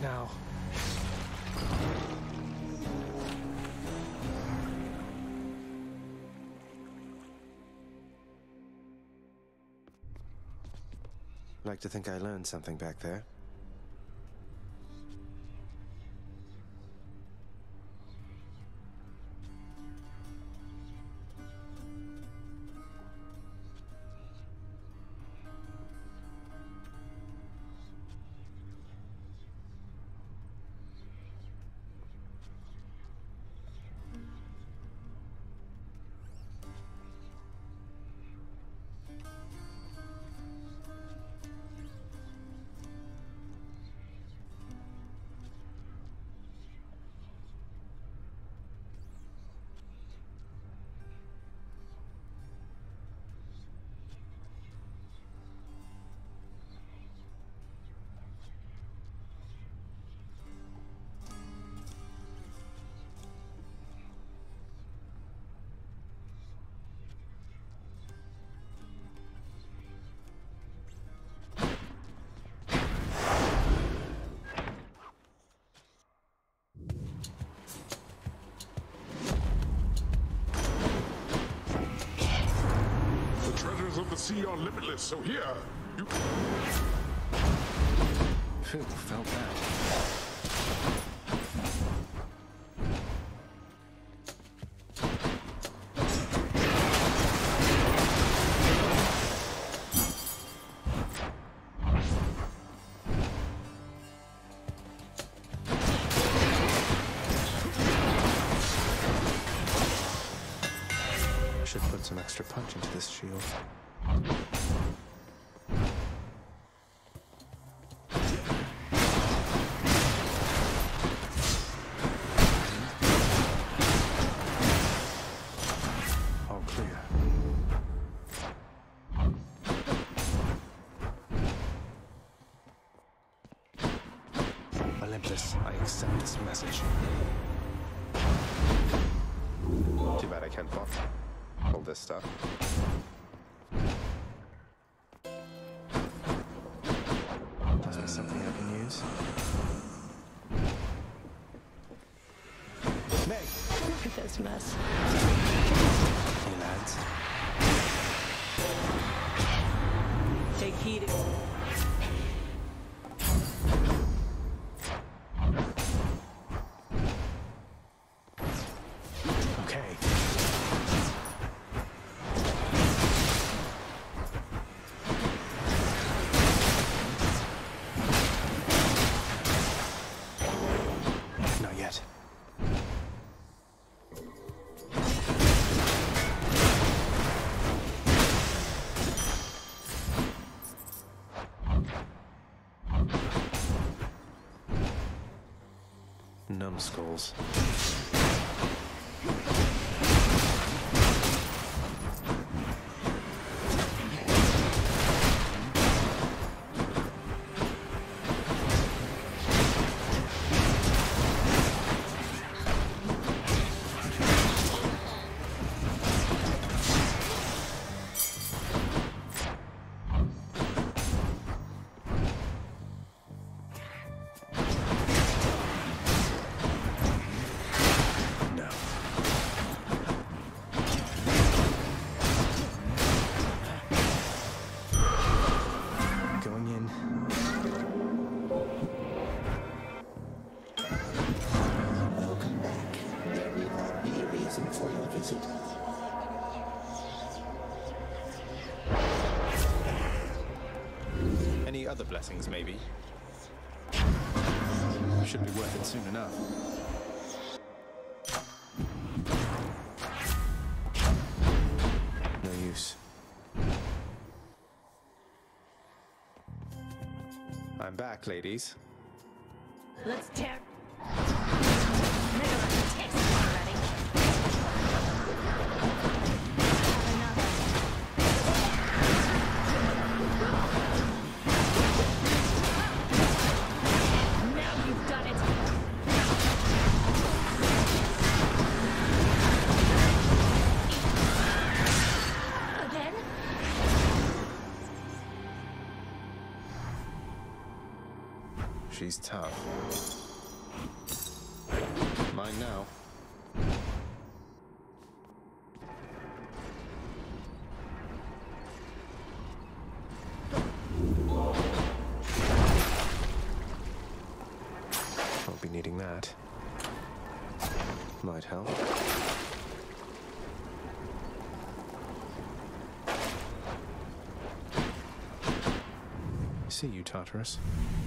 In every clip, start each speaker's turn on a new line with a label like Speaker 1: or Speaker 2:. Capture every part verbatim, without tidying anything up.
Speaker 1: now.
Speaker 2: Like to think I learned something back there.
Speaker 3: Of the sea are limitless, so here you
Speaker 1: Phew, felt that.
Speaker 2: Should put some extra punch into this shield. All clear. Olympus, I accept this message.
Speaker 4: Too bad I can't block all this stuff.
Speaker 2: Must be something I can use. Meg!
Speaker 5: Look at this mess.
Speaker 2: Hey, lads.
Speaker 5: Take heed.
Speaker 2: Okay. Not yet. Numbskulls. No. Going in.
Speaker 6: Welcome back. There will not be a reason for your visit.
Speaker 2: Any other blessings, maybe? Should be worth it soon enough. No use. I'm back, ladies.
Speaker 5: Let's tear. Nicholas, taste it already. Another. Now you've done it. Again?
Speaker 2: She's tough. Mine now. Won't be needing that. Might help. See you, Tartarus.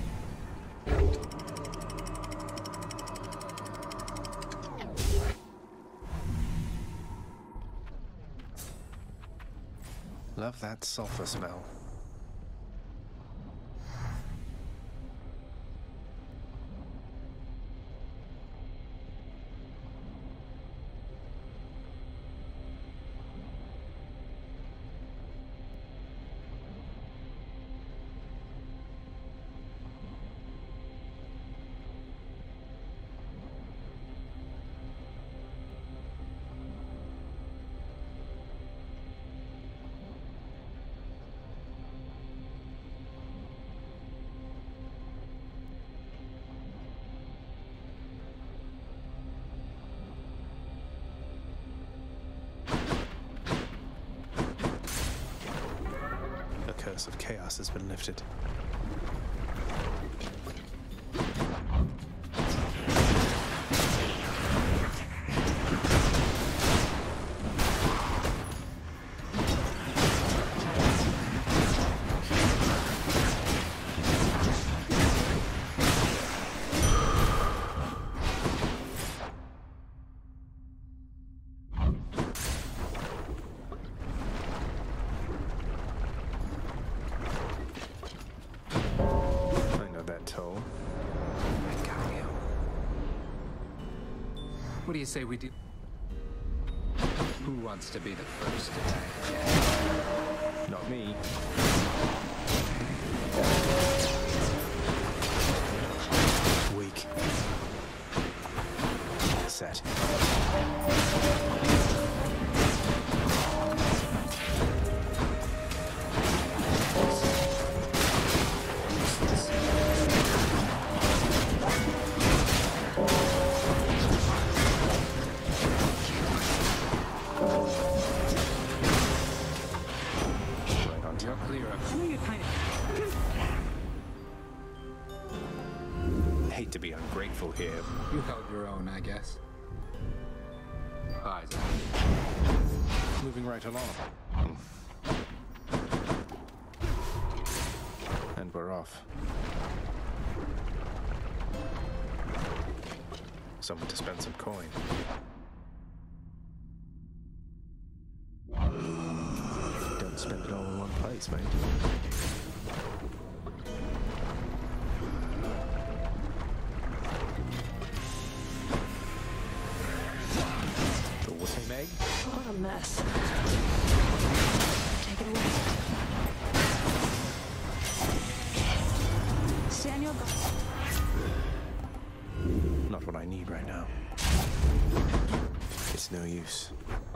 Speaker 2: Love that sulfur smell. The curse of chaos has been lifted.
Speaker 1: What do you say we do? Who wants to be the first to die?
Speaker 2: Not me. Weak. Set. Hate to be ungrateful here.
Speaker 1: You held your own, I guess. Eyes.
Speaker 2: Moving right along. And we're off. Someone to spend some coin. Don't spend it all in one place, mate. Meg?
Speaker 5: What a mess. Take it away. Samuel, go.
Speaker 2: Not what I need right now. It's no use.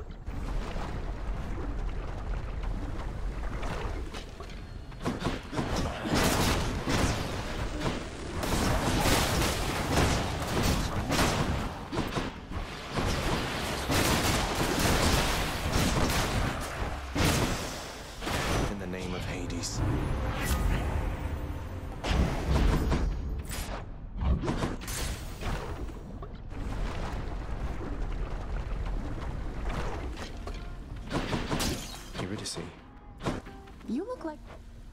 Speaker 2: Eurydice.
Speaker 5: You look like...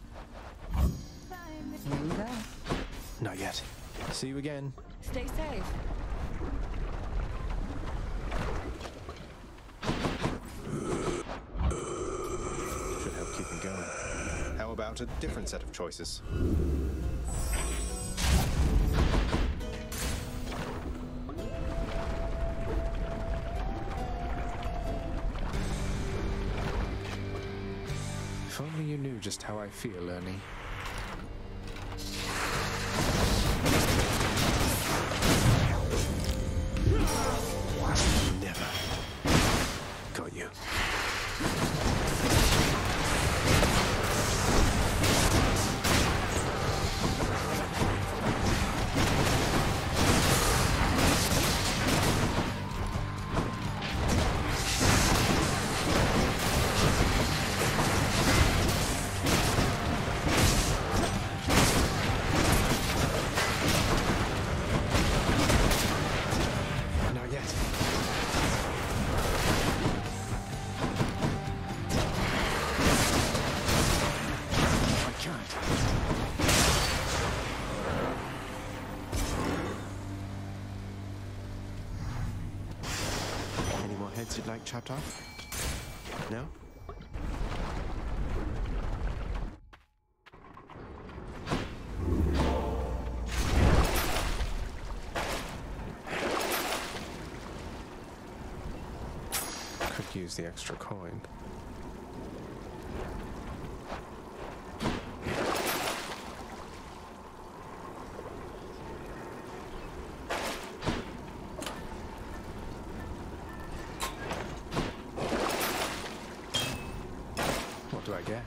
Speaker 5: Here we go.
Speaker 2: Not yet. See you again.
Speaker 5: Stay safe.
Speaker 2: Should help keep him going. How about a different set of choices? If only you knew just how I feel, Ernie. Never got you. like chopped off? No? Could use the extra coin. What do I get?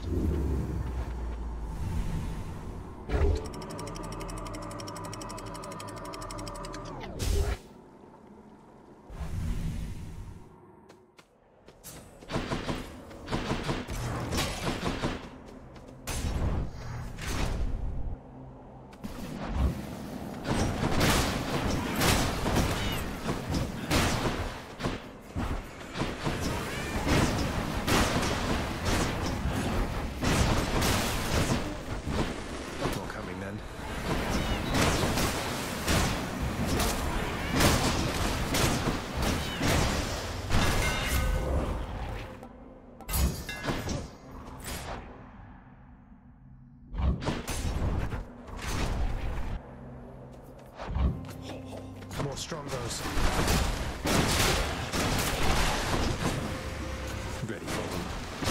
Speaker 2: More Strongbows. Ready for them.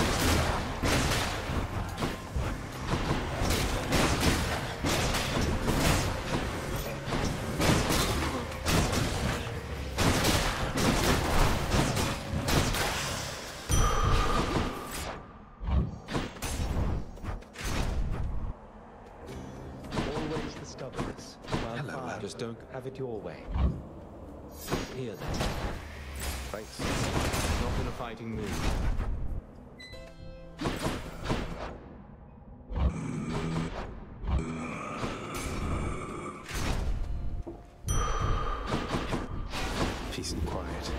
Speaker 7: Always the stubbornness. Well,
Speaker 2: Hello,
Speaker 7: fine.
Speaker 2: lad.
Speaker 7: Just don't have it your way. Here then.
Speaker 4: Thanks.
Speaker 7: Not in a fighting mood.
Speaker 2: Peace and quiet.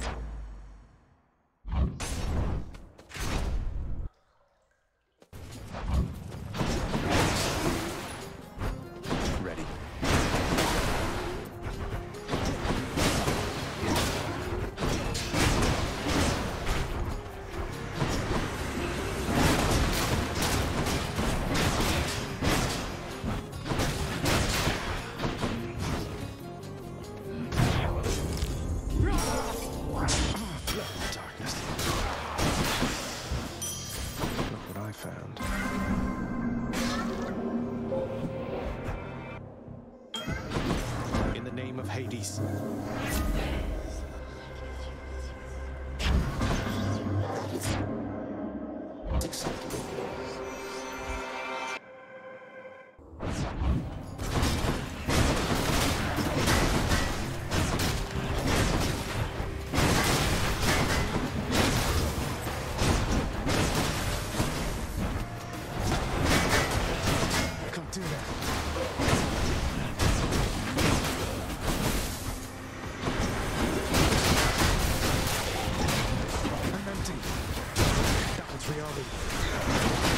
Speaker 2: Ready. Darkness. Look what I found. In the name of Hades. Can't do that. I'm empty. That was reality.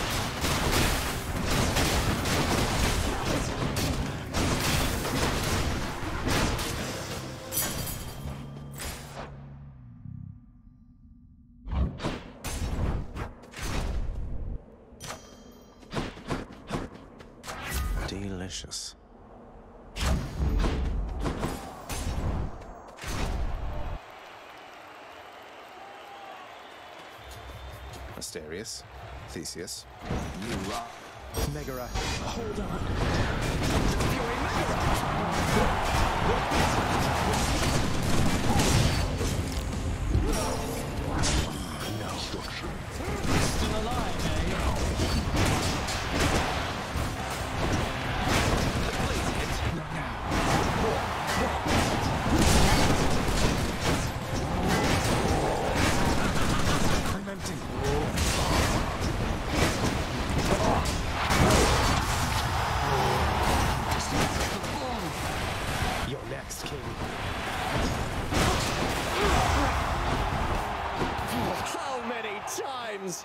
Speaker 2: Delicious. Asterius, Theseus, you are Megara. Hold on. I'm empty. You're next, King.
Speaker 7: How many times?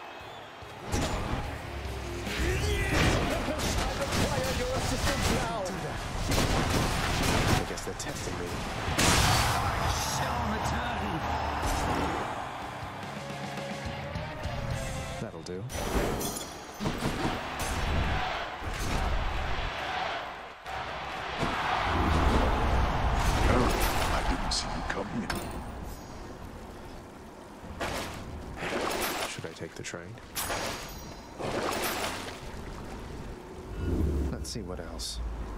Speaker 2: I guess they're testing me.
Speaker 1: Shall return.
Speaker 2: do.
Speaker 3: Oh, I didn't see you coming in.
Speaker 2: Should I take the train? Let's see what else.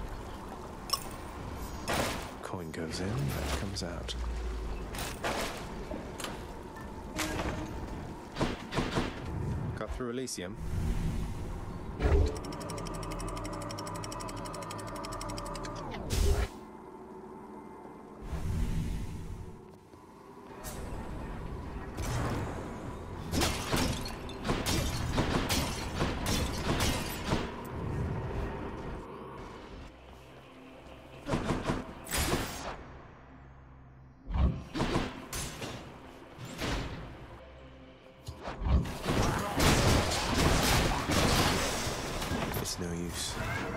Speaker 2: Coin goes in, that comes out. Got through Elysium. It's no use.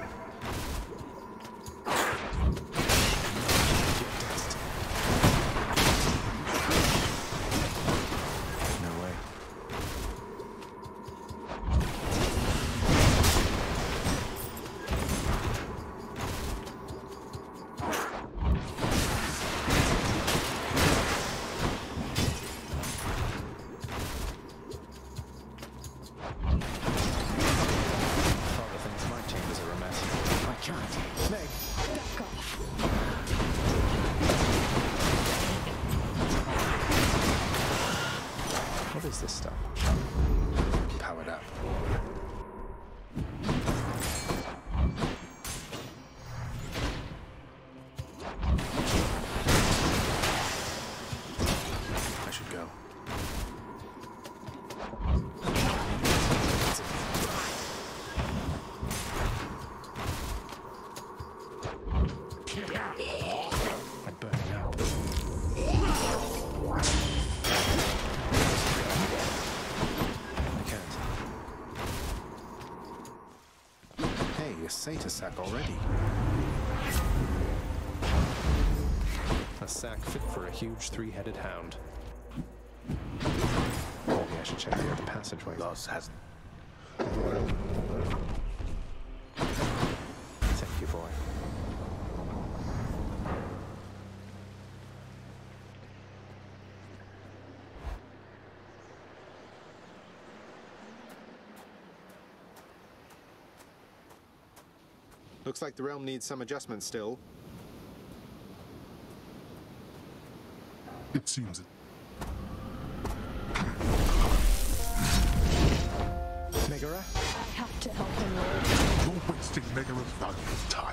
Speaker 2: No way. What is this stuff? Powered up. I should go. I'm burning up. Satyr sack already. A sack fit for a huge three-headed hound. Maybe I should check the other passageway.
Speaker 4: Loss hasn't.
Speaker 2: Thank you, boy. Looks like the realm needs some adjustment still.
Speaker 3: It seems it.
Speaker 2: Megara?
Speaker 5: I have to help him, Lord.
Speaker 3: You're wasting Megara's valuable time.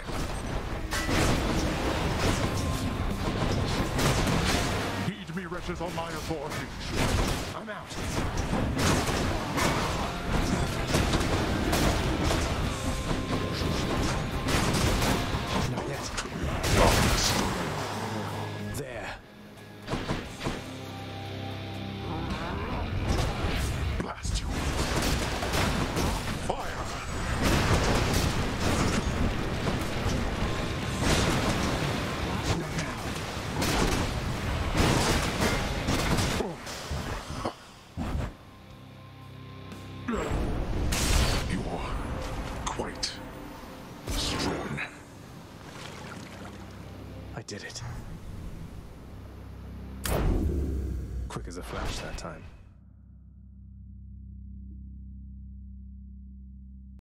Speaker 3: Heed me, wretches, on my authority.
Speaker 2: I'm out. Not yet. There.
Speaker 3: Blast you. Fire! You're quite strong.
Speaker 2: I did it. Quick as a flash that time.